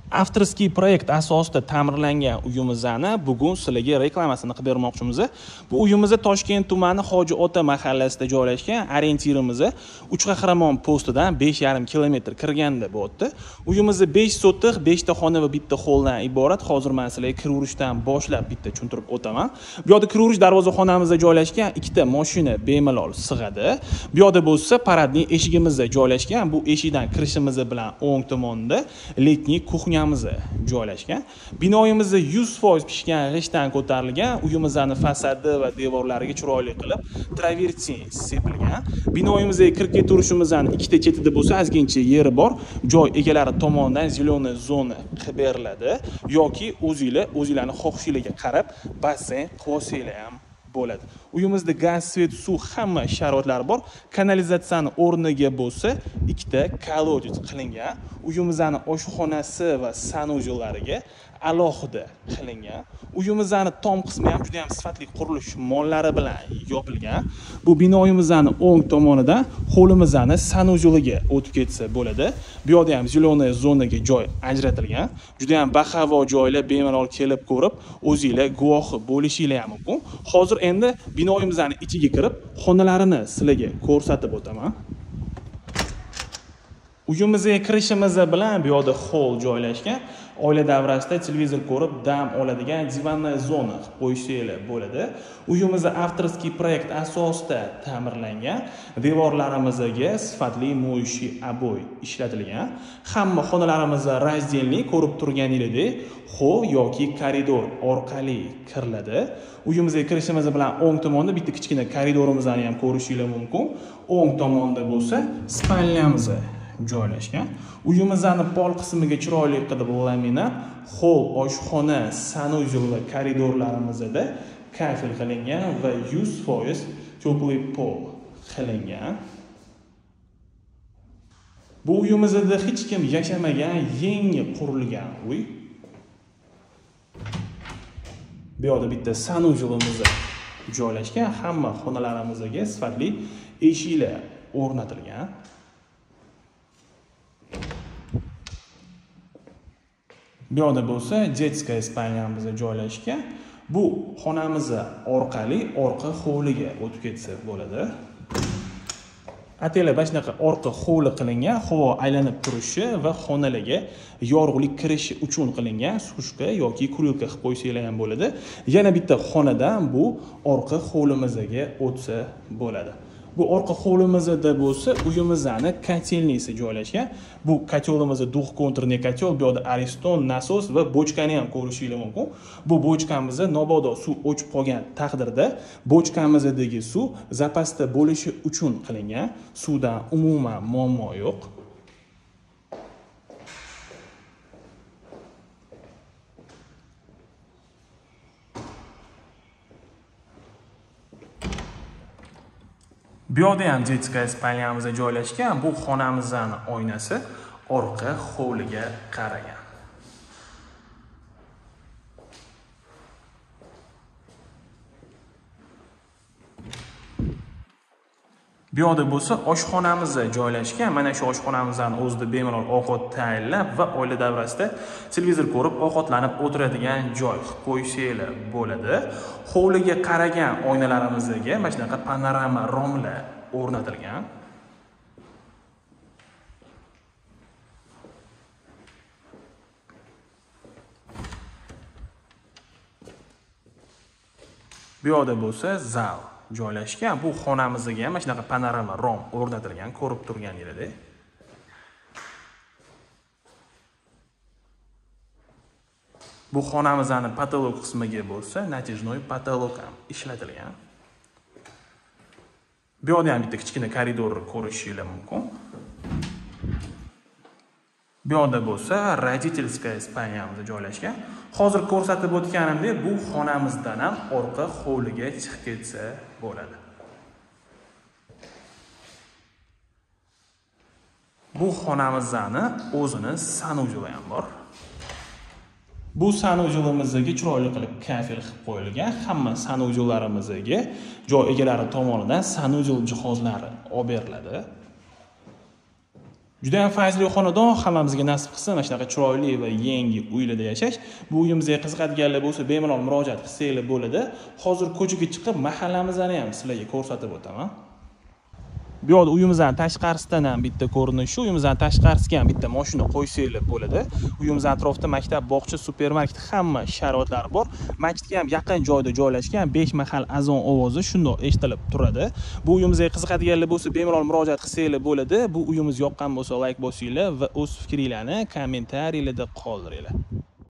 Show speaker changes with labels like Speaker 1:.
Speaker 1: Avtorskiy proyekt asosida ta'mirlangan uyimizni bugun sizlarga reklamasini qilib bermoqchimiz. Bu uyimiz Toshkent tumani Hoji Ota mahallasida joylashgan. Orientirimiz Uchqahramon postidan 5,5 kilometr kirganda bo'ldi. Uyimiz 5 sotix, 5 ta xona va bitta xolldan iborat. Hozir men sizlarga kiraverishdan boshlab bitta tushuntirib o'taman. Bu yerda kiraverish darvozaxonamizda joylashgan, ikkita mashina bemalol sig'adi. Bu yerda bo'lsa paradning eshigimizda joylashgan. Bu eshikdan kirishimiz bilan o'ng tomonda letniy kuxnya joylashgan. Binoyimiz 100% pishgan g'ishtdan ko'tarilgan. Uyimizning fasadi va devorlariga chiroyli qilib travertin sepilgan. Binoyimizga kirib keturishimizning ikkita chetida bo'lsa ozgincha yeri bor. Joy egalari tomonidan zeleniy zona qilib beriladi yoki o'zingizlarning xohishingizga qarab basseyn qilsanglar ham bo'ladi. Uyimizda gaz, svet, suv hamma sharoitlari bor. Kanalizatsiyani o'rniga bo'lsa ikkita kolodez qilingan. Uyimizning oshxonasi va sanuzyullariga alohida qilingan. Uyimizning tom qismi ham juda ham sifatli qurilish mollari bilan yopilgan. Bu binoyimizning o'ng tomonidan hovlimizning sanuzyuliga o'tib ketsa bo'ladi. Bu yerda ham zeleniy zonaga joy ajratilgan. Juda ham bahavo joylar, bemalol kelib ko'rib, o'zingizlar guvohi bo'lishinglar ham mumkin. Hozir endi binoyimizning ichiga kirib, xonalarini sizlarga ko'rsatib o'taman. Uyimizga kirishimiz bilan bu yerda hol joylashgan. Oila davrasida televizor ko'rib dam oladigan divanniy zona qilib qo'yishinglar bo'ladi. Uyimiz avtorskiy proyekt asosida ta'mirlangan. Devorlarimizga sifatli mo'yshiy aboy ishlatilgan. Hamma xonalarimiz razdelniy ko'rib turganingizdek, xov yoki koridor orqali kiriladi. Uyimizga kirishimiz bilan o'ng tomonda bitta kichkina koridorimizni ham ko'rishingiz mumkin. O'ng tomonda bo'lsa spalnyamiz joylashgan. Uyimizning pol qismiga chiroyli qilib laminat, hol, oshxona, sanuzyul va koridorlarimizda kafel qilingan va 100% to'pli pol qilingan. Bu uyimizda hech kim yashamagan, yangi qurilgan uy. Bu yerda bitta sanuzyulimiz joylashgan, hamma xonalarimizga sifatli eshiklar o'rnatilgan. Bu yerda bo'lsa детская spalnyamiz joylashgan. Bu xonamiz orqali orqa hovliga o'tib ketsa bo'ladi. Atela bashnaqa orqa hovli qilingan, havo aylanib turishi va xonalarga yorug'lik kirishi uchun qilingan sushka yoki kurilka qilib qo'ysanglar ham bo'ladi. Yana bitta xonadan bu orqa hovlimizga o'tsa bo'ladi. Bu orqa hovlimizda bo'lsa uyimizning kotelnisi joylashgan. Bu kotelimiz duh-konturniy kotel, bu yerda ariston, nasos va bochkani ham ko'rishingiz mumkin. Bu bochkamiz mabodo suv o'chib qolgan taqdirda bochkamizdagi suv zapasda bo'lishi uchun qilingan. Suvdan umuman muammo yo'q. Bu yerda ham детская spalnyamiz joylashgan. Bu xonamizning oynasi orqa hovliga qaragan. Bu yerda bo'lsa oshxonamiz joylashgan. Mana shu oshxonamizning o'zida bemalol ovqat tayyorlab va oila davrasida televizor ko'rib ovqatlanib o'tiradigan joy qilib qo'ysanglar bo'ladi. Hovliga qaragan oynalarimizga mana shunaqa panorama romlar o'rnatilgan. Bu yerda bo'lsa zal joylashgan. Bu xonamizga ham mana shunaqa panorama rom o'rnatilgan, ko'rib turganingizdek. Bu xonamizning patolog qismiga bo'lsa natijnoy patolog ham ishlatilgan. Bu yerda ham bitta kichkina koridor ko'rishingiz mumkin. Bu yerda bo'lsa родительская spalnyamiz joylashgan. Hozir ko'rsatib o'tganimdek, bu xonamizdan ham orqa hovliga chiqib ketsa bo'ladi. Bu xonamizning o'zini sanuzyuli ham bor. Bu sanuzyulimizga chiroyli qilib kafel qilib qo'yilgan. Hamma sanuzyullarimizga joy egalari tomonidan sanuzyul jihozlari olib beriladi. Juda ham fayzli xonadon hammamizga nasib qilsin, mana shunaqa chiroyli va yangi uylarda yashash. Bu uyimizga qiziqadiganlar bo'lsa, bemalol murojaat qilsanglar bo'ladi. Hozir ko'chaga chiqib mahallamizni ham sizlarga ko'rsatib o'taman. Bu yoqda uyimizdan tashqarisidan ham bitta ko'rinishi, uyimizdan tashqarisiga ham bitta mashina qo'ysanglar bo'ladi. Uyimiz atrofida maktab, bog'cha, supermarket hamma sharoitlari bor. Masjidga ham yaqin joyda joylashgan, 5 mahal azon ovozi shundoq eshitilib turadi. Bu uyimizga qiziqadiganlar bo'lsa, bemalol murojaat qilsanglar bo'ladi. Bu uyimiz yoqqan bo'lsa, like bosinglar va o'z fikringlarni kommentariyalarda qoldiringlar.